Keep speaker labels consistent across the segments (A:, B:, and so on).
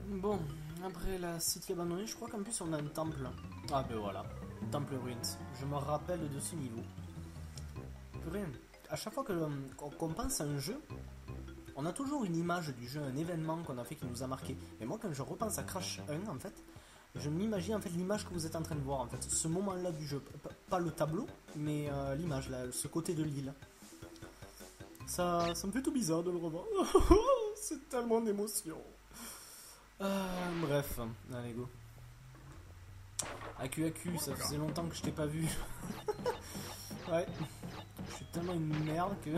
A: Bon, après la cité abandonnée, je crois qu'en plus on a un temple. Ah ben voilà, temple ruins. Je me rappelle de ce niveau. Purée, à chaque fois qu'on pense à un jeu, on a toujours une image du jeu, un événement qu'on a fait qui nous a marqué. Mais moi quand je repense à Crash 1 en fait, je m'imagine en fait l'image que vous êtes en train de voir en fait, ce moment-là du jeu. Pas le tableau, mais l'image, là, ce côté de l'île. Ça me fait tout bizarre de le revoir. C'est tellement d'émotion. Bref, allez go. AQ, ça faisait longtemps que je t'ai pas vu. Ouais, je suis tellement une merde que...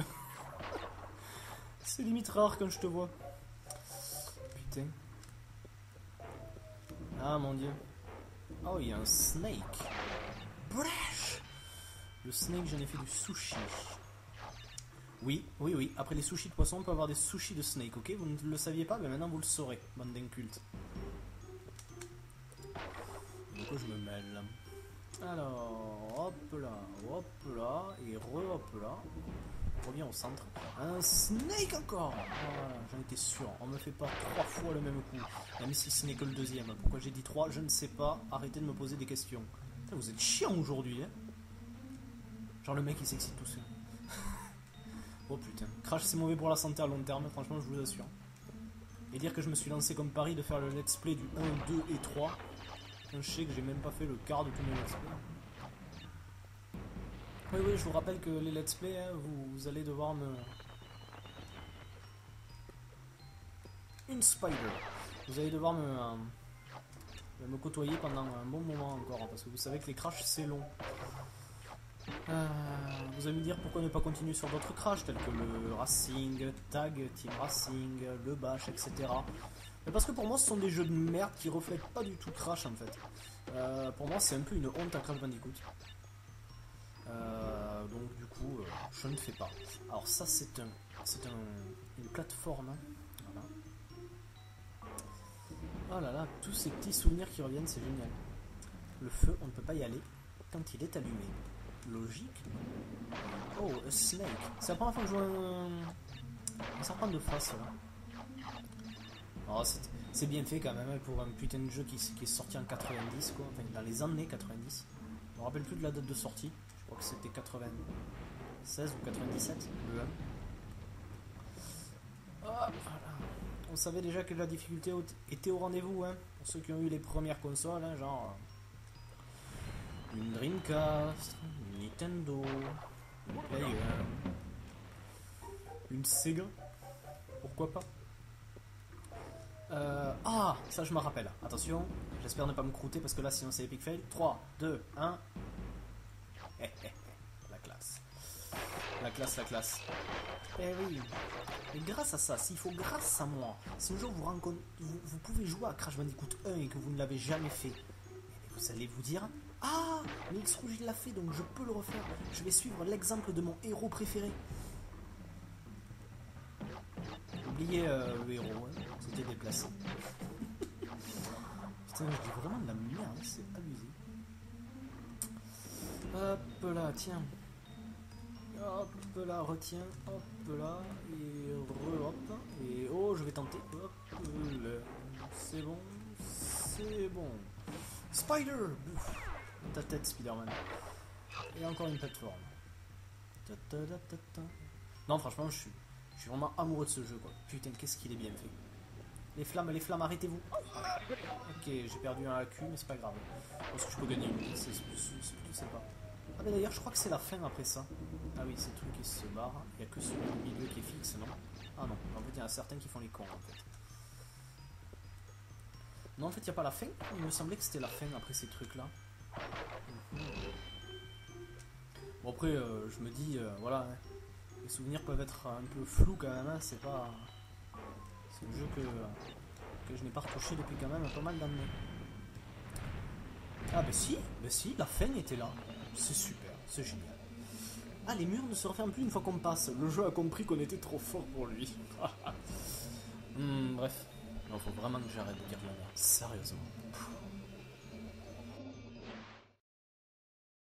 A: C'est limite rare quand je te vois. Putain. Ah mon dieu. Oh, il y a un snake. Brash. Le snake, j'en ai fait du sushi. Oui, oui, oui. Après les sushis de poisson, on peut avoir des sushis de snake, ok? Vous ne le saviez pas, mais maintenant vous le saurez, bande d'incultes. Pourquoi je me mêle? Alors, hop là, et hop là. On revient au centre. Un snake encore. Voilà, j'en étais sûr. On me fait pas 3 fois le même coup. Même si ce n'est que le deuxième. Pourquoi j'ai dit 3, je ne sais pas. Arrêtez de me poser des questions. Putain, vous êtes chiant aujourd'hui, hein. Genre le mec il s'excite tout seul. Oh putain. Crash c'est mauvais pour la santé à long terme, franchement je vous assure. Et dire que je me suis lancé comme pari de faire le let's play du 1, 2 et 3. Quand je sais que j'ai même pas fait le quart de tous mes let's play. Oui, oui, je vous rappelle que les let's play, hein, vous allez devoir me... Une spider. Vous allez devoir me côtoyer pendant un bon moment encore, hein, parce que vous savez que les crashs c'est long. Vous allez me dire pourquoi ne pas continuer sur d'autres crashs tels que le Racing, Tag, Team Racing, le Bash, etc. Mais parce que pour moi ce sont des jeux de merde qui reflètent pas du tout Crash en fait. Pour moi c'est un peu une honte à Crash Bandicoot. Donc du coup je ne fais pas. Alors ça c'est une plateforme. Hein. Voilà. Oh là là, tous ces petits souvenirs qui reviennent, c'est génial. Le feu, on ne peut pas y aller quand il est allumé. Logique. Oh, a snake. C'est la première fois que je vois un serpent de face là. Oh, c'est bien fait quand même pour un putain de jeu qui est sorti en 90 quoi. Enfin dans les années 90. Je me rappelle plus de la date de sortie. Je crois que c'était 96 ou 97 le 1. Oh, voilà. On savait déjà que la difficulté était au rendez-vous hein, pour ceux qui ont eu les premières consoles, hein, genre une Dreamcast, une Nintendo, une Player, une Sega, pourquoi pas. Ah, ça je me rappelle. Attention, j'espère ne pas me croûter parce que là sinon c'est epic fail. 3, 2, 1. La classe. La classe, la classe. Eh oui. Et grâce à ça, s'il faut grâce à moi, si un jour vous pouvez jouer à Crash Bandicoot 1 et que vous ne l'avez jamais fait, vous allez vous dire ah, mais X Rouge il l'a fait donc je peux le refaire. Je vais suivre l'exemple de mon héros préféré. Oubliez le héros, hein, c'était déplacé. Putain, je dis vraiment de la merde, c'est abusé. Hop là, tiens. Hop là, retiens, hop là, et hop, et oh, je vais tenter, hop là, c'est bon, c'est bon. Spider, bouf, ta tête, Spider-Man. Et encore une plateforme. Non, franchement, je suis vraiment amoureux de ce jeu, quoi. Putain, qu'est-ce qu'il est bien fait. Les flammes, arrêtez-vous. Ok, j'ai perdu un AQ, mais c'est pas grave. Parce que je peux gagner une vie, c'est plutôt sympa. Ah, mais d'ailleurs, je crois que c'est la fin après ça. Ah oui, c'est le truc qui se barre. Il n'y a que celui du milieu qui est fixe, non? Ah non, en fait, il y en a certains qui font les cons, en fait. Non, en fait, il n'y a pas la fin. Il me semblait que c'était la fin après ces trucs-là. Bon, après, je me dis, voilà, hein, les souvenirs peuvent être un peu flous quand même, hein, c'est pas... C'est un jeu que je n'ai pas retouché depuis quand même pas mal d'années. Ah bah si, la fin était là. C'est super, c'est génial. Ah, les murs ne se referment plus une fois qu'on passe. Le jeu a compris qu'on était trop fort pour lui. Bref. Il faut vraiment que j'arrête de dire de la merde. Sérieusement.